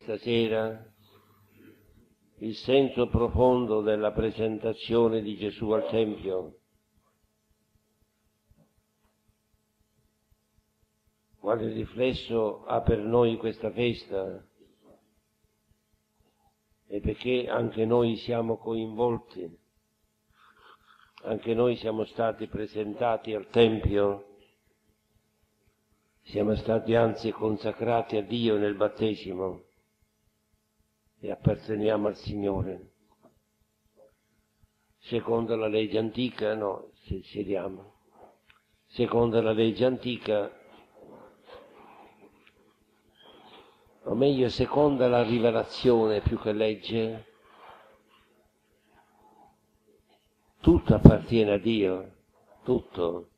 questa sera il senso profondo della presentazione di Gesù al Tempio. Quale riflesso ha per noi questa festa? E perché anche noi siamo coinvolti, anche noi siamo stati presentati al Tempio, siamo stati anzi consacrati a Dio nel battesimo e apparteniamo al Signore. Secondo la legge antica, no, sediamo. Secondo la legge antica, o meglio, secondo la rivelazione più che legge, tutto appartiene a Dio, tutto.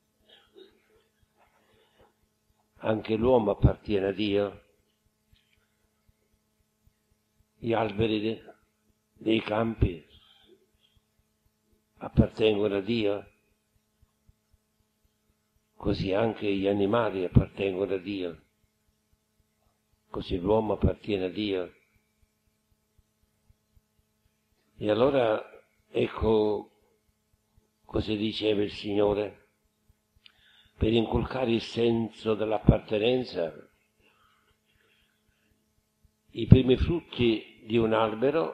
Anche l'uomo appartiene a Dio. Gli alberi dei campi appartengono a Dio, così anche gli animali appartengono a Dio, così l'uomo appartiene a Dio. E allora ecco cosa diceva il Signore, per inculcare il senso dell'appartenenza. I primi frutti di un albero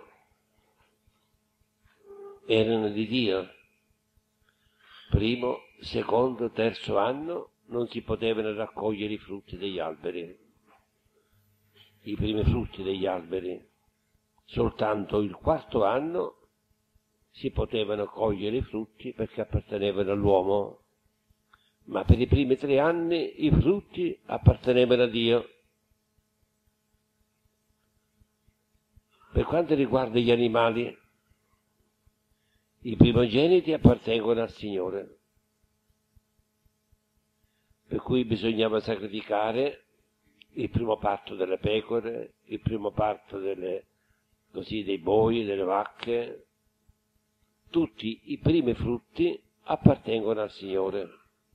erano di Dio. Primo, secondo, terzo anno non si potevano raccogliere i frutti degli alberi, i primi frutti degli alberi. Soltanto il quarto anno si potevano cogliere i frutti perché appartenevano all'uomo, ma per i primi 3 anni i frutti appartenevano a Dio. Per quanto riguarda gli animali, i primogeniti appartengono al Signore, per cui bisognava sacrificare il primo parto delle pecore, il primo parto dei boi, delle vacche. Tutti i primi frutti appartengono al Signore.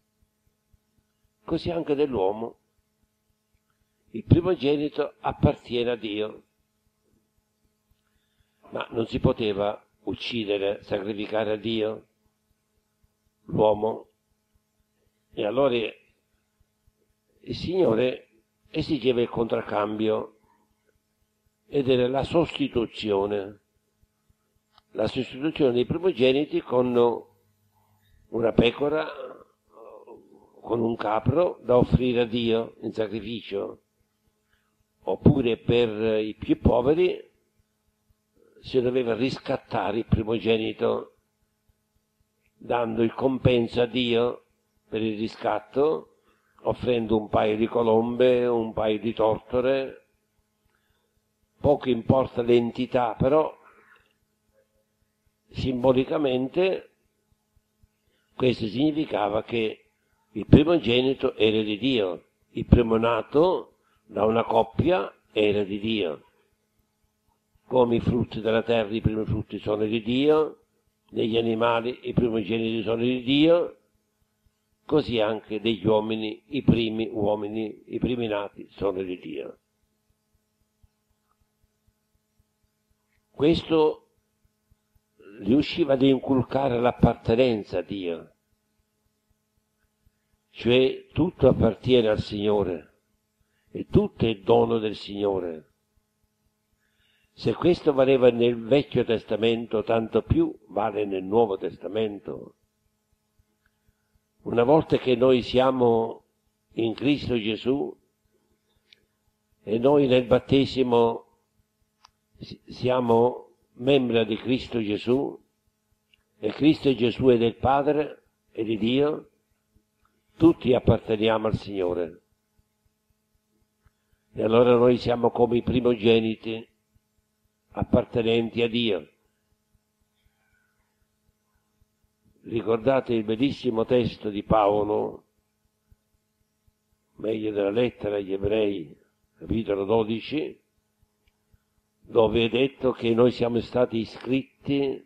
Così anche dell'uomo. Il primogenito appartiene a Dio. Ma non si poteva uccidere, sacrificare a Dio l'uomo. E allora il Signore esigeva il contraccambio ed era la sostituzione dei primogeniti con una pecora, con un capro da offrire a Dio in sacrificio, oppure per i più poveri si doveva riscattare il primogenito dando il compenso a Dio per il riscatto, offrendo un paio di colombe, un paio di tortore. Poco importa l'entità, però simbolicamente questo significava che il primogenito era di Dio, il primo nato da una coppia era di Dio. Come i frutti della terra, i primi frutti sono di Dio, degli animali i primogeniti sono di Dio, così anche degli uomini, i primi nati sono di Dio. Questo riusciva ad inculcare l'appartenenza a Dio, cioè tutto appartiene al Signore e tutto è dono del Signore. Se questo valeva nel Vecchio Testamento, tanto più vale nel Nuovo Testamento. Una volta che noi siamo in Cristo Gesù e noi nel battesimo siamo membri di Cristo Gesù e Cristo Gesù è del Padre e di Dio, tutti apparteniamo al Signore. E allora noi siamo come i primogeniti appartenenti a Dio. Ricordate il bellissimo testo di Paolo, meglio della lettera agli Ebrei, capitolo 12, dove è detto che noi siamo stati iscritti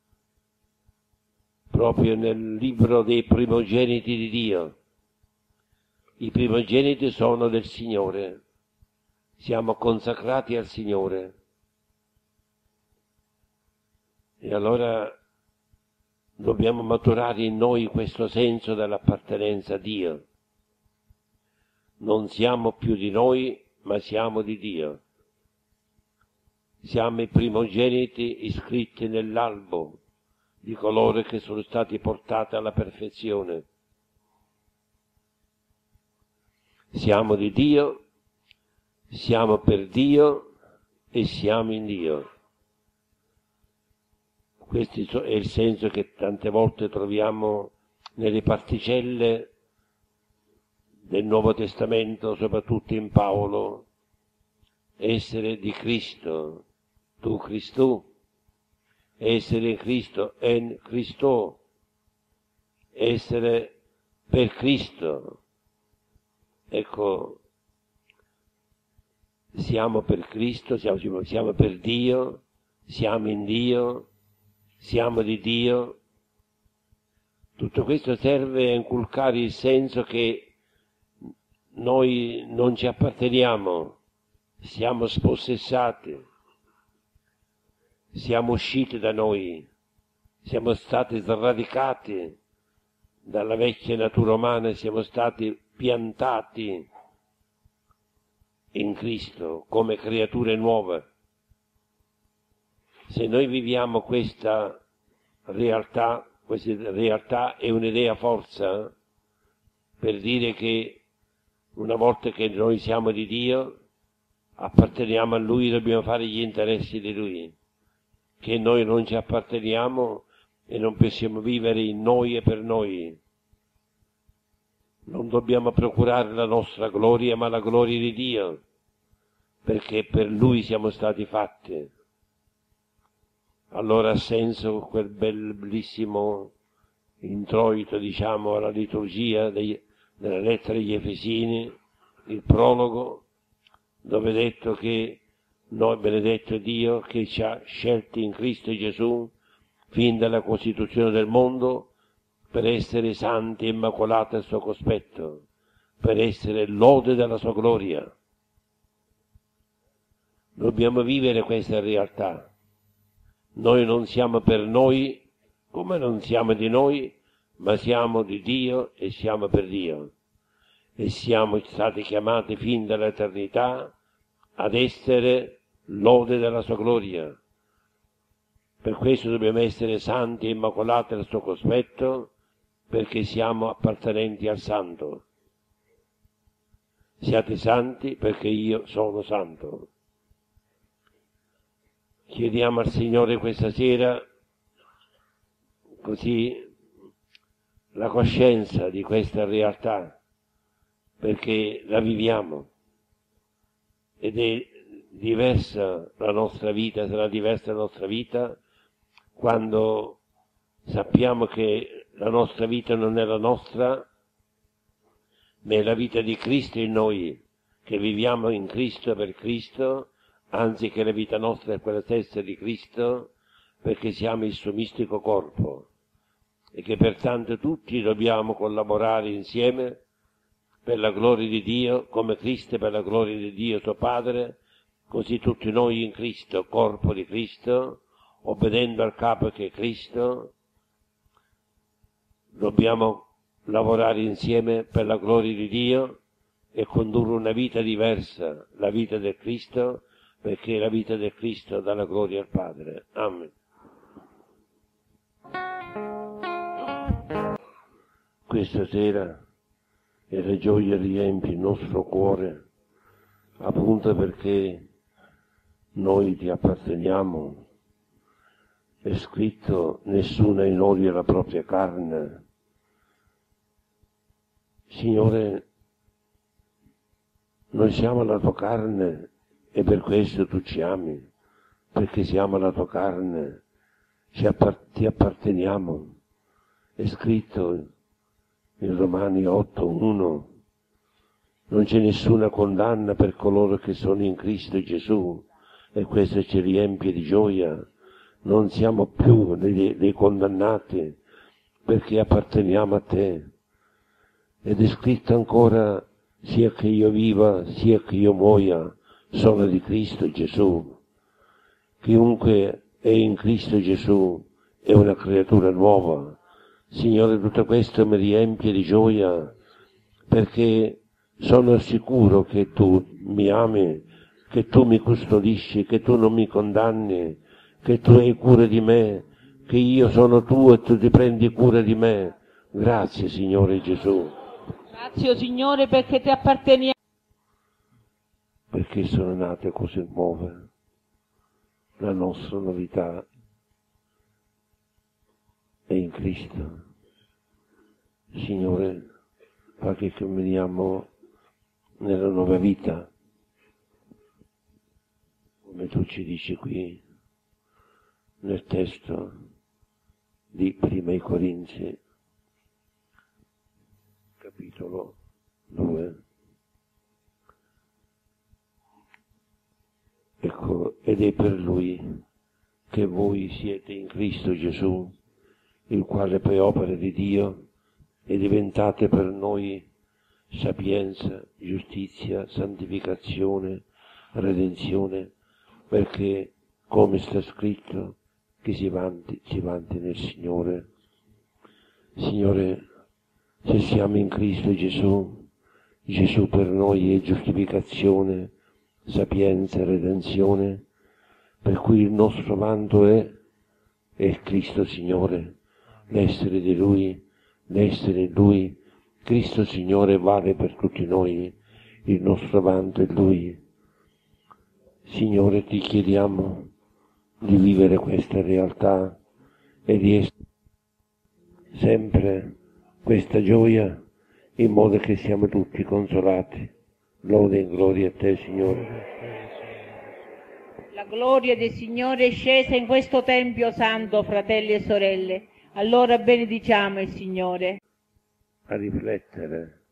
proprio nel libro dei primogeniti di Dio. I primogeniti sono del Signore. siamo consacrati al Signore. E allora dobbiamo maturare in noi questo senso dell'appartenenza a Dio. Non siamo più di noi, ma siamo di Dio. Siamo i primogeniti iscritti nell'albo di coloro che sono stati portati alla perfezione. Siamo di Dio, siamo per Dio e siamo in Dio. Questo è il senso che tante volte troviamo nelle particelle del Nuovo Testamento, soprattutto in Paolo. Essere di Cristo, tu Cristo, essere in Cristo, en Cristo, essere per Cristo. Ecco, siamo per Cristo, siamo per Dio, siamo in Dio, siamo di Dio. Tutto questo serve a inculcare il senso che noi non ci apparteniamo, siamo spossessati, siamo usciti da noi, siamo stati sradicati dalla vecchia natura umana, siamo stati piantati in Cristo come creature nuove. Se noi viviamo questa realtà è un'idea forza per dire che una volta che noi siamo di Dio, apparteniamo a Lui, dobbiamo fare gli interessi di Lui, che noi non ci apparteniamo e non possiamo vivere in noi e per noi. Non dobbiamo procurare la nostra gloria, ma la gloria di Dio, perché per Lui siamo stati fatti. Allora ha senso quel bellissimo introito, diciamo, alla liturgia della lettera agli Efesini, il prologo, dove è detto che noi, benedetto Dio, che ci ha scelti in Cristo Gesù fin dalla costituzione del mondo per essere santi e immacolati al suo cospetto, per essere lode della sua gloria. Dobbiamo vivere questa realtà. Noi non siamo per noi, come non siamo di noi, ma siamo di Dio e siamo per Dio. E siamo stati chiamati fin dall'eternità ad essere lode della sua gloria. Per questo dobbiamo essere santi e immacolati al suo cospetto, perché siamo appartenenti al Santo. Siate santi perché io sono santo. Chiediamo al Signore questa sera, così, la coscienza di questa realtà, perché la viviamo ed è diversa la nostra vita, sarà diversa la nostra vita quando sappiamo che la nostra vita non è la nostra, ma è la vita di Cristo in noi, che viviamo in Cristo per Cristo, anzi che la vita nostra è quella stessa di Cristo, perché siamo il suo mistico corpo e che pertanto tutti dobbiamo collaborare insieme per la gloria di Dio, come Cristo per la gloria di Dio suo Padre, così tutti noi in Cristo, corpo di Cristo, obbedendo al capo che è Cristo, dobbiamo lavorare insieme per la gloria di Dio e condurre una vita diversa, la vita del Cristo, perché la vita del Cristo dà la gloria al Padre. Amen. Questa sera e la gioia riempie il nostro cuore, appunto perché noi ti apparteniamo. È scritto: nessuno in odia la propria carne. Signore, noi siamo la tua carne e per questo tu ci ami, perché siamo la tua carne, ti apparteniamo. È scritto in Romani 8:1: non c'è nessuna condanna per coloro che sono in Cristo Gesù, e questo ci riempie di gioia. Non siamo più dei condannati, perché apparteniamo a te. Ed è scritto ancora: sia che io viva, sia che io muoia, sono di Cristo Gesù. Chiunque è in Cristo Gesù è una creatura nuova. Signore, tutto questo mi riempie di gioia, perché sono sicuro che tu mi ami, che tu mi custodisci, che tu non mi condanni, che tu hai cura di me, che io sono tuo e tu ti prendi cura di me. Grazie, Signore Gesù. Grazie, Signore, perché ti apparteniamo. Perché sono nate cose nuove. La nostra novità è in Cristo. Signore, fa che camminiamo nella nuova vita, come tu ci dici qui nel testo di Prima Corinzi, capitolo 2. Ecco, ed è per Lui che voi siete in Cristo Gesù, il quale per opera di Dio è diventate per noi sapienza, giustizia, santificazione, redenzione, perché, come sta scritto, chi si vanti nel Signore. Signore, se siamo in Cristo Gesù, Gesù per noi è giustificazione, sapienza, redenzione, per cui il nostro vanto è Cristo Signore, l'essere di Lui, l'essere in Lui. Cristo Signore vale per tutti noi, il nostro vanto è Lui. Signore, ti chiediamo di vivere questa realtà e di essere sempre questa gioia, in modo che siamo tutti consolati. Lode e gloria a te, Signore. La gloria del Signore è scesa in questo Tempio santo, fratelli e sorelle. Allora benediciamo il Signore. A riflettere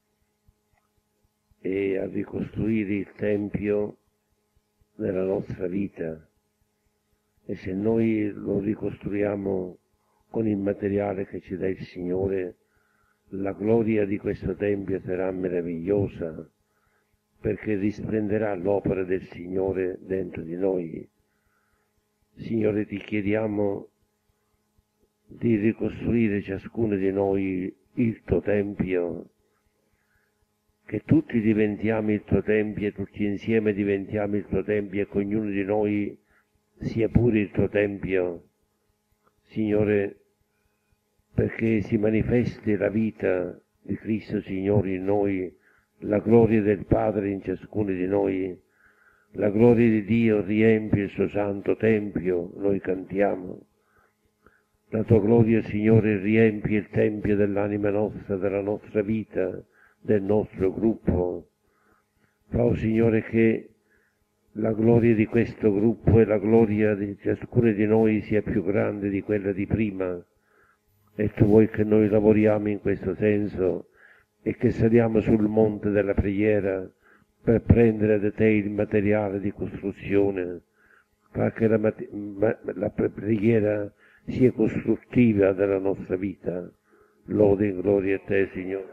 e a ricostruire il Tempio nella nostra vita, e se noi lo ricostruiamo con il materiale che ci dà il Signore, la gloria di questo Tempio sarà meravigliosa, perché risplenderà l'opera del Signore dentro di noi. Signore, ti chiediamo di ricostruire ciascuno di noi il tuo Tempio, che tutti diventiamo il tuo Tempio, tutti insieme diventiamo il tuo Tempio, e che ognuno di noi sia pure il tuo Tempio, Signore, perché si manifesti la vita di Cristo Signore in noi, la gloria del Padre in ciascuno di noi, la gloria di Dio riempie il suo santo Tempio, noi cantiamo. La tua gloria, Signore, riempie il Tempio dell'anima nostra, della nostra vita, del nostro gruppo. Fa, oh Signore, che la gloria di questo gruppo e la gloria di ciascuno di noi sia più grande di quella di prima, e tu vuoi che noi lavoriamo in questo senso e che saliamo sul monte della preghiera per prendere da te il materiale di costruzione. Fa che la preghiera sia costruttiva della nostra vita. Lode e gloria a te, Signore.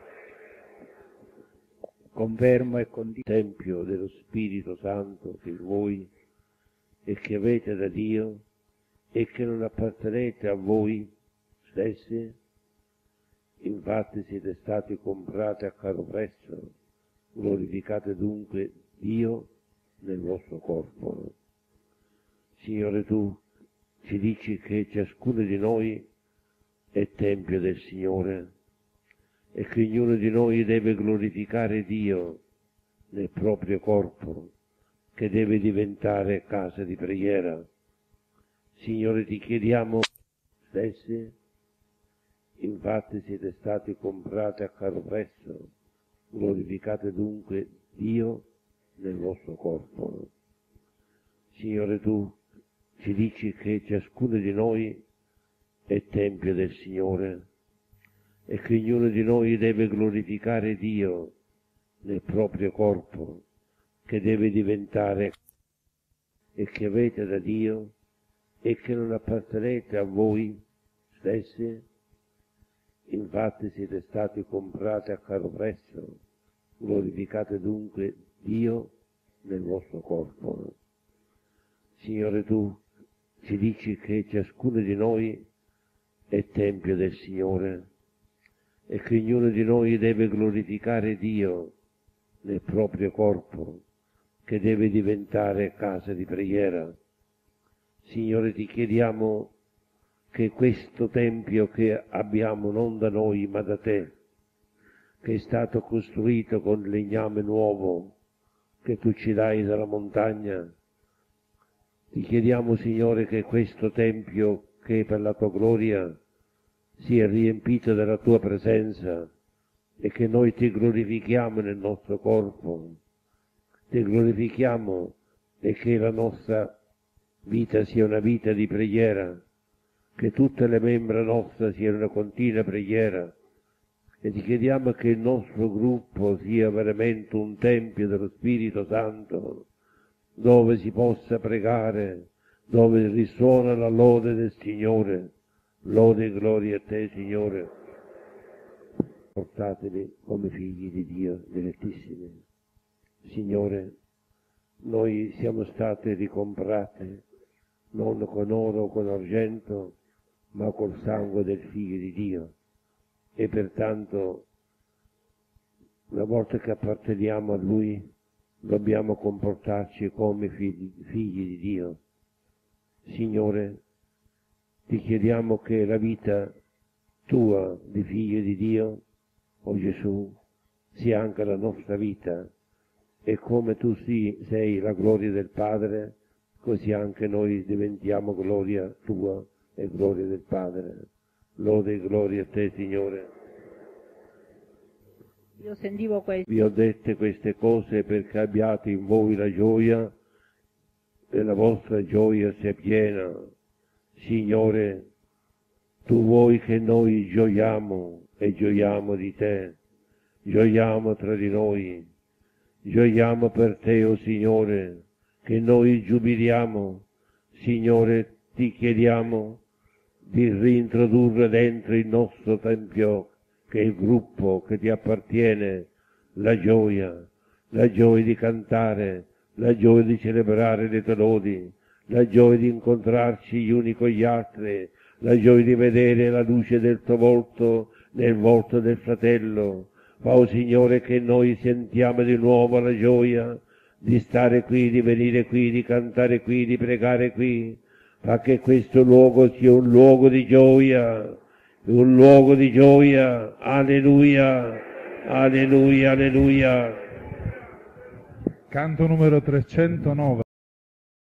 Confermo e condivido il Tempio dello Spirito Santo che voi e che avete da Dio e che non appartenete a voi stessi, infatti siete stati comprati a caro prezzo, glorificate dunque Dio nel vostro corpo. Signore, tu ci dici che ciascuno di noi è Tempio del Signore e che ognuno di noi deve glorificare Dio nel proprio corpo, che deve diventare casa di preghiera. Signore, ti chiediamo stessi, infatti siete stati comprati a caro prezzo, glorificate dunque Dio nel vostro corpo. Signore, tu ci dici che ciascuno di noi è Tempio del Signore e che ognuno di noi deve glorificare Dio nel proprio corpo, che deve diventare e che avete da Dio e che non appartenete a voi stessi, infatti siete stati comprati a caro prezzo, glorificate dunque Dio nel vostro corpo. Signore, tu ci dici che ciascuno di noi è tempio del Signore e che ognuno di noi deve glorificare Dio nel proprio corpo, che deve diventare casa di preghiera. Signore, ti chiediamo che questo tempio che abbiamo non da noi ma da te, che è stato costruito con legname nuovo che tu ci dai dalla montagna, ti chiediamo, Signore, che questo tempio che è per la tua gloria sia riempito della tua presenza e che noi ti glorifichiamo nel nostro corpo, ti glorifichiamo e che la nostra vita sia una vita di preghiera, che tutte le membra nostre siano una continua preghiera, e ti chiediamo che il nostro gruppo sia veramente un tempio dello Spirito Santo, dove si possa pregare, dove risuona la lode del Signore. Lode e gloria a te, Signore. Portateli come figli di Dio, dilettissimi. Signore, noi siamo stati ricomprati non con oro o con argento, ma col sangue del Figlio di Dio. E pertanto, una volta che apparteniamo a Lui, dobbiamo comportarci come figli di Dio. Signore, ti chiediamo che la vita tua di figlio di Dio, o Gesù, sia anche la nostra vita, e come tu sei la gloria del Padre, così anche noi diventiamo gloria tua e gloria del Padre. Lode e gloria a te, Signore. Io sentivo questo. Vi ho dette queste cose perché abbiate in voi la gioia e la vostra gioia sia piena. Signore, tu vuoi che noi gioiamo e gioiamo di te, gioiamo tra di noi, gioiamo per te, o Signore, che noi giubiliamo. Signore, ti chiediamo di reintrodurre dentro il nostro Tempio, che è il gruppo che ti appartiene, la gioia di cantare, la gioia di celebrare le tue lodi, la gioia di incontrarci gli uni con gli altri, la gioia di vedere la luce del tuo volto nel volto del fratello. Fa, o Signore, che noi sentiamo di nuovo la gioia di stare qui, di venire qui, di cantare qui, di pregare qui. Fa che questo luogo sia un luogo di gioia, un luogo di gioia. Alleluia, alleluia, alleluia. Canto numero 309.